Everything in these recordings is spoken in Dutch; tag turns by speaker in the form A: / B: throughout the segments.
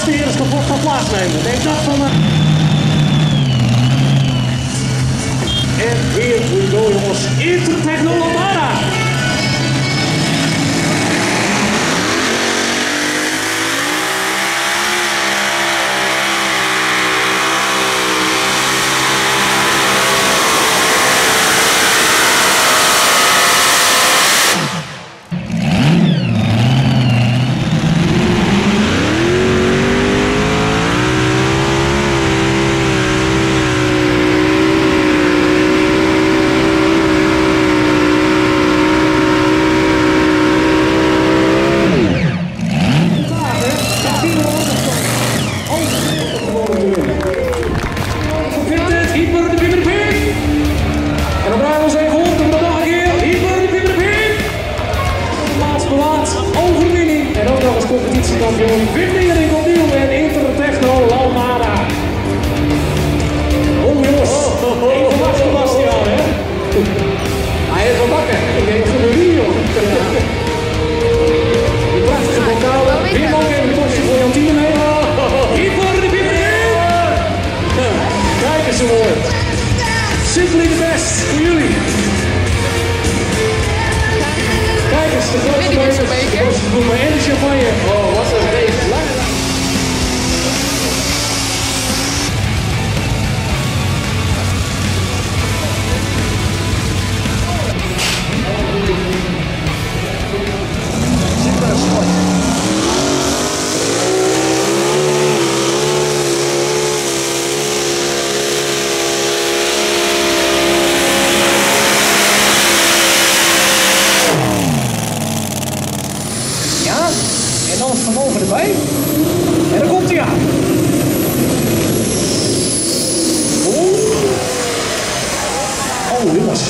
A: gastheer is kapot van plaatsnemen. Neem dat van me. En here we go jongens. Intertechno Lambada. Competitiekampioen Vindingen opnieuw en Intertechno Lambada. Oh jongens, even wachten Bastiaan hè. Hij heeft wel wakker. Ik denk dat we hier joh. Die prachtige bokaal. Weer nog even een potje voor Jantine mee. Hier voor de binnen. Kijk eens zo mooi. Simply the best voor jullie. Kijk eens, de grote beker. En de champagne. Oh, wat een race. En dan het vermogen erbij. En dan komt hij aan. Oh jongens.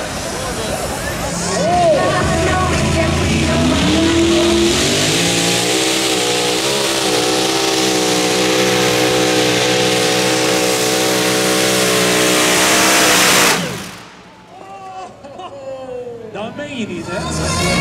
A: Dat meen je niet, hè?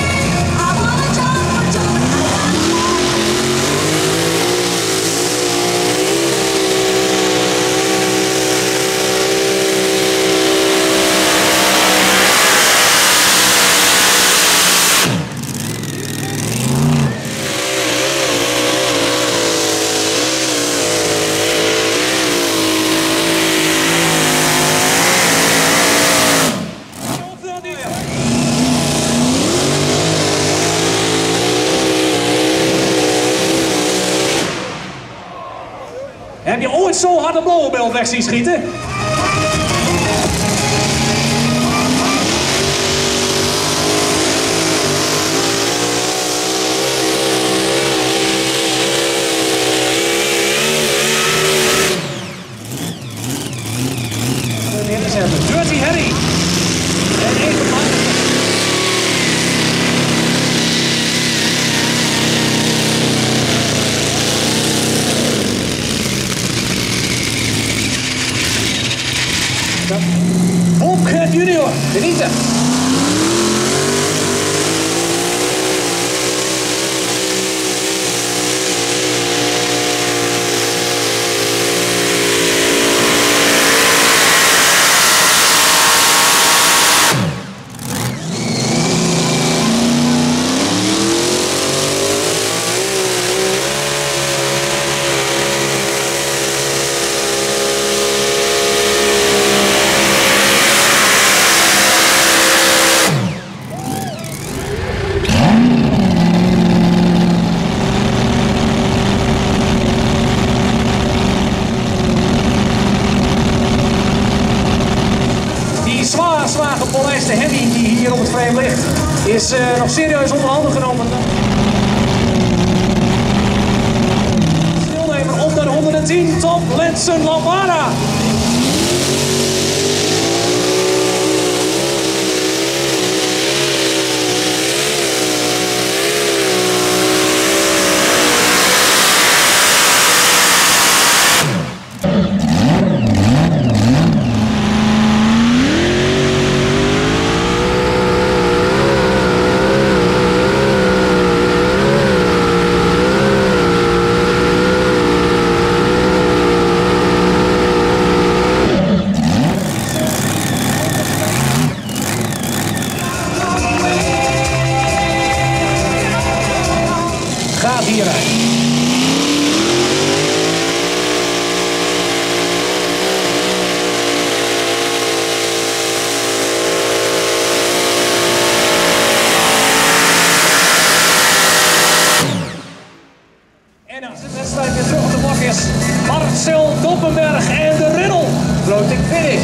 A: Heb je ooit zo hard een blauwebel weg zien schieten? Dirty Harry. En even maar. Bobcat Junior, genieten! Zwaar gepolijste Hemi die hier op het frame ligt, is nog serieus onder handen genomen. Stilnemer op de 110, Tom Lensen Lambada. hier rijdt. En als de wedstrijd weer terug op de blok is, Marcel Doppenberg en de Riddle. Floating finish.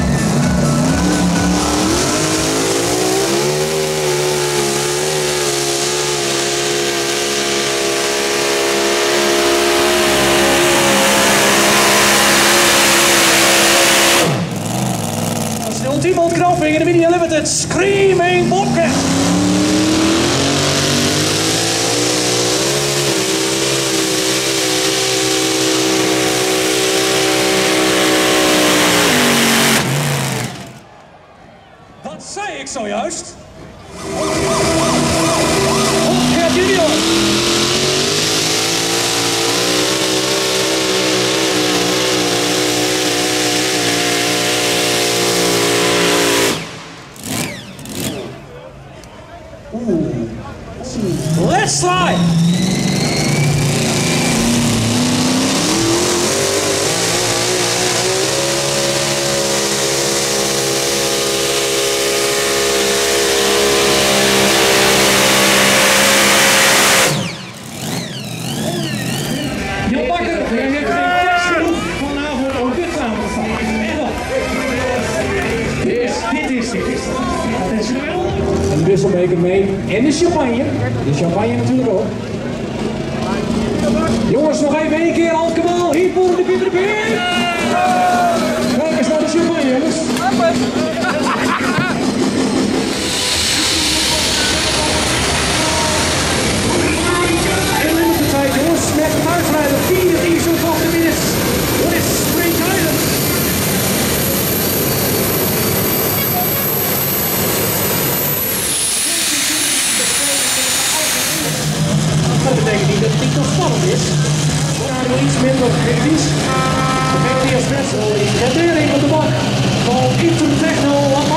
A: Dat is de ultieme ontknoping in de Mini Unlimited Screaming Bobcat. Wat zei ik zojuist? Bobcat Junior! Let's slide! Jan Bakker, je hebt geen tekst genoeg vanavond om dit samen te staan. Dit is. Dat is wel. Een wisselbeker mee en de champagne. De champagne natuurlijk ook. Jongens, nog even één keer allemaal hier voor de Pieter de Peer. Kijk eens naar de champagne, jongens. Jongens, met de uitrijder 4 diesel van de minutes. Dat is Spring Island. Dat betekent niet dat het niet zo spannend is. Maar wel iets minder kritisch. De VT Espresso in de dering op de bak van Intertechno.